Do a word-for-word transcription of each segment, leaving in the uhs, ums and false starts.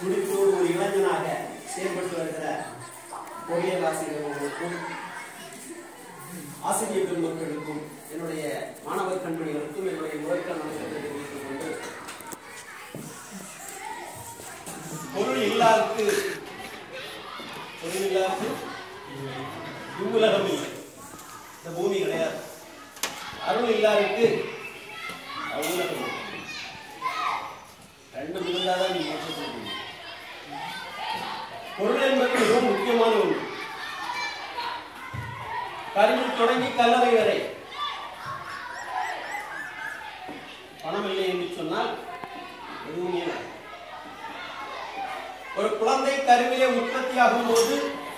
துடிப்போடு ஒரு இளைஞனாக செயல்பட்டு வருகிற பொறியியல் ஆசிரியர்களுக்கும் ஆசிரியர் பெருமக்களுக்கும் என்னுடைய மாணவர் கண்மணிகளுக்கும் என்னுடைய முதற்க வணக்கத்தை தெரிவித்துக் கொண்டு, பொருள் இல்லாருக்கு பொருள் இல்லாருக்கு இவ்வுலகம் இல்லை, இந்த பூமி கிடையாது. அருள் இல்லாருக்கு அவ்வுலகம் ரெண்டும் இருந்தாதான் நீங்க பொருள் என்பது மிகவும் முக்கியமான ஒன்று. கருவில் தொடங்கி கல்லறை வரை பணம் இல்லை என்று சொன்னால் எதுவுமே இல்லை. ஒரு குழந்தை கருவிலே உற்பத்தியாகும் போது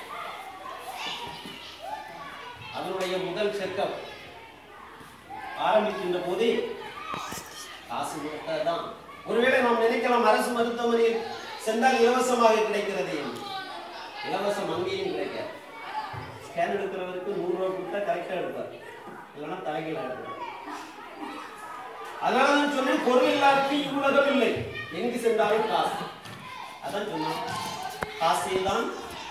அதனுடைய முதல் செக்கப் ஆரம்பிக்கின்ற போதே காசு கொடுத்ததுதான். ஒருவேளை நாம் நினைக்கலாம் அரசு மருத்துவமனையில் சென்றால் இலவசமாக கிடைக்கிறது என்று. இலவசம் அங்கேயும் கிடைக்காது. ஸ்கேன் எடுக்கிறவருக்கு நூறு ரூபாய் கொடுத்தா கரெக்டா எடுப்பார், இல்லைன்னா தலைகீழ எடுப்பார். அதனால நான் சொன்னேன், பொருள் இல்லாருக்கு இவ்வுலகம் இல்லை, எங்கு சென்றாலும் காசு. அதான் சொன்னேன், காசே தான்.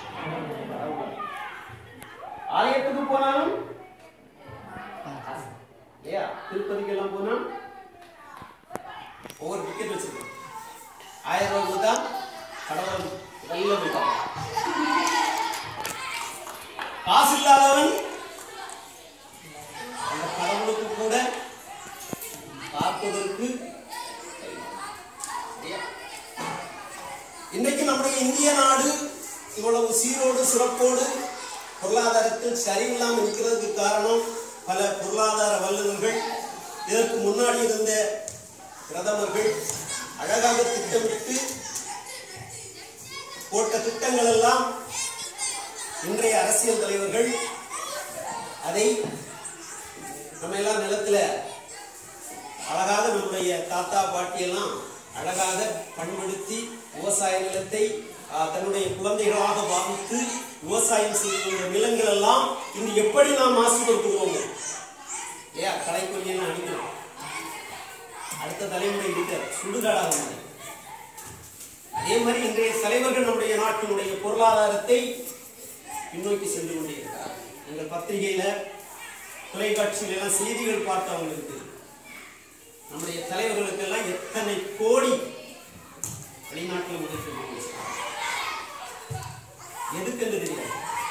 ஆலயத்துக்கு போனாலும் ஏயா, திருப்பதிக்கு எல்லாம் போனா ஒவ்வொரு டிக்கெட் வச்சிருக்கோம், ஆயிரம் ரூபாய் கொடுத்தா கடவுள் வெளியில போயிட்டாங்க. காசு இல்லாதவன் அந்த கடவுளுக்கு கூட பார்ப்பதற்கு. இன்றைக்கு நம்முடைய இந்திய நாடு இவ்வளவு சீரோடு சிறப்போடு பொருளாதாரத்தில் சரியில்லாமல் இருக்கிறதுக்கு காரணம் பல பொருளாதார வல்லுநர்கள், இதற்கு முன்னாடி இருந்த பிரதமர்கள் அழகாக திட்டமிட்டு போட்ட திட்டங்கள் எல்லாம் இன்றைய அரசியல் தலைவர்கள் அதை நம்ம எல்லாம் நிலத்துல அழகாக நம்முடைய தாத்தா பாட்டி எல்லாம் அழகாக பண்படுத்தி விவசாய நிலத்தை தன்னுடைய குழந்தைகளாக பாவித்து விவசாயம் செய்கின்ற நிலங்கள் எல்லாம் இன்று எப்படி நாம் மாசுபடுத்துகிறோம். ஏ கடைக்கொல்லியெல்லாம் அடிக்கிறோம், அடுத்த தலைமுறை இருக்கிற சுடுகாடாக. அதே மாதிரி இன்றைய தலைவர்கள் நம்முடைய நாட்டினுடைய பொருளாதாரத்தை பின்னோக்கி சென்று கொண்டிருக்கிறார். எங்கள் பத்திரிகையில தொலைக்காட்சியில எல்லாம் செய்திகள் பார்த்தவங்களுக்கு நம்முடைய தலைவர்களுக்கு எல்லாம் எத்தனை கோடி வெளிநாட்டில் முதல் எதுக்கு தெரியாது.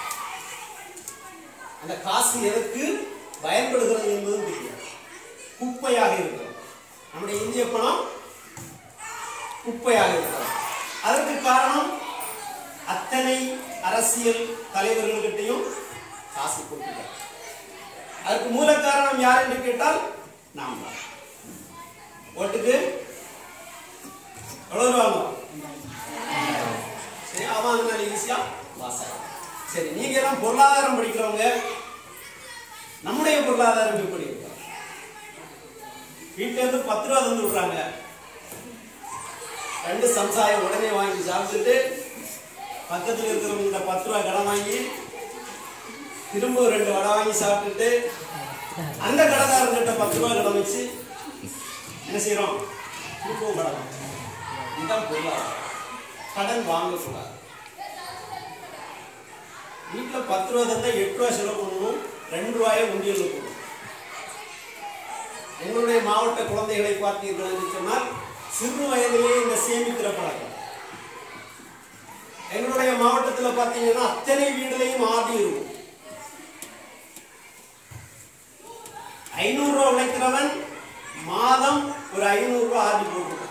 அந்த காசு எதற்கு பயன்படுகிறது என்பதும் தெரியாது. குப்பையாக இருக்கிறது நம்முடைய இந்திய பணம், குப்பையாக இருக்கிறது. அதற்கு காரணம் அத்தனை அரசியல் தலைவர்கள்கிட்டையும் காசு கொடுக்கிறார். அதுக்கு மூல காரணம் யார் என்று கேட்டால் நாம் தான். ஓட்டுக்கு எவ்வளவு வாங்குவோம்? சரி, ஆமாங்க, ஈஸியா வாசகம். சரி, நீங்க எல்லாம் பொருளாதாரம் படிக்கிறவங்க, நம்முடைய பொருளாதாரம் எப்படி இருக்கு? வீட்டுல இருந்து பத்து ரூபா தந்து விடுறாங்க, ரெண்டு சம்சாயம் உடனே வாங்கி சாப்பிட்டுட்டு பக்கத்தில் இருக்கிறவங்க பத்து ரூபாய் கடன் வாங்கி திரும்ப ரெண்டு வடை வாங்கி சாப்பிட்டுட்டு அந்த கடைக்காரங்கிட்ட பத்து ரூபாய் கடன் வச்சு என்ன செய்யறோம்? திருப்பவும் கடன். இதுதான் பொருளாதாரம். கடன் வாங்கக்கூடாது. வீட்டுல பத்து ரூபாய் தந்தா எட்டு ரூபாய் செலவு பண்ணணும், ரெண்டு ரூபாயை உண்டியல் போடணும். எங்களுடைய மாவட்ட குழந்தைகளை பார்த்தீர்கள் என்று சொன்னால் சிறு வயதிலேயே இந்த சேமிக்கிற பழக்கம். எங்களுடைய மாவட்டத்தில் பார்த்தீங்கன்னா அத்தனை வீடுலையும் ஆதி இருக்கும். ஐநூறு ரூபாய் உழைக்கிறவன் மாதம் ஒரு ஐநூறு ரூபாய் ஆதி போடுறான்.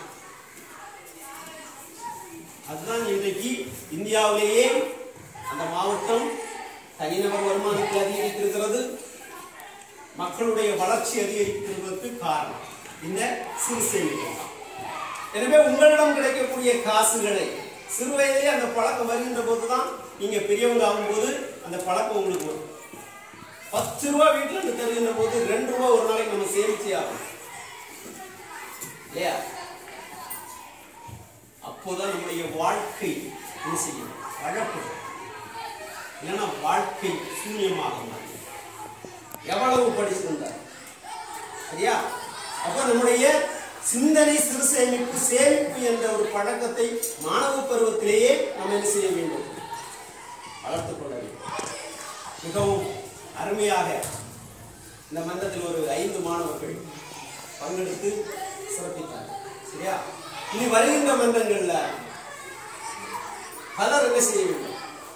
அதுதான் இன்றைக்கு இந்தியாவிலேயே அந்த மாவட்டம் தனிநபர் வருமானத்தை அதிகரித்திருக்கிறது, மக்களுடைய வளர்ச்சி அதிகரித்திருப்பதற்கு காரணம் இந்த சிறு சேமிப்பு. எனவே உங்களிடம் கிடைக்கக்கூடிய காசுகளை சிறு வயதிலே அந்த பழக்கம் வருகின்ற போதுதான் நீங்க பெரியவங்க ஆகும்போது அந்த பழக்கம் உங்களுக்கு வரும். பத்து ரூபாய் வீட்டுல இருந்து தருகின்ற போது ரெண்டு ரூபாய் ஒரு நாளைக்கு நம்ம சேமிச்சு ஆகும் இல்லையா? அப்போதான் நம்முடைய வாழ்க்கை என்ன செய்யும்? வழப்படும். இல்லைன்னா வாழ்க்கை சூன்யமாக மாறும். எவ்வளவு படிச்சிருந்தார் சரியா? அப்ப நம்முடைய சிந்தனை சிறு சேமிப்பு சேமிப்பு என்ற ஒரு பழக்கத்தை மாணவ பருவத்திலேயே நாம் என்ன செய்ய வேண்டும், வளர்த்துக் கொள்ள வேண்டும். மிகவும் அருமையாக இந்த மன்றத்தில் ஒரு ஐந்து மாணவர்கள் பங்கெடுத்து சிறப்பித்தார். சரியா? இனி வருகின்ற மன்றங்கள்ல பலர் என்ன செய்ய வேண்டும்,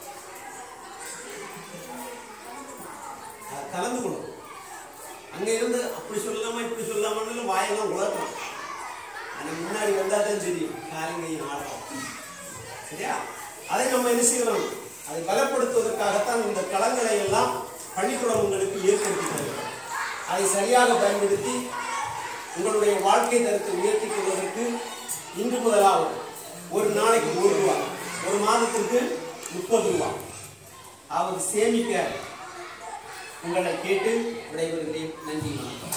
கலந்து கொள்ளும். அங்க இருந்து அப்படி சொல்லலாமா இப்படி சொல்லலாமான்னு வாயெல்லாம் உலகலாம். ஆனா முன்னாடி வந்தா தான் தெரியும் காலங்கையும் ஆடலாம். சரியா? அதை நம்ம என்ன செய்யலாம், அதை பலப்படுத்துவதற்காகத்தான் இந்த களங்களை எல்லாம் பள்ளிக்கூடம் உங்களுக்கு ஏற்படுத்தி தருகிறோம். அதை சரியாக பயன்படுத்தி உங்களுடைய வாழ்க்கை தரத்தை உயர்த்திக் கொள்வதற்கு இன்று முதலாவது ஒரு நாளைக்கு ஒரு ரூபா, ஒரு மாதத்திற்கு முப்பது ரூபா ஆவது சேமிக்க உங்களை கேட்டு விடைபெறுகிறேன். நன்றி, வணக்கம்.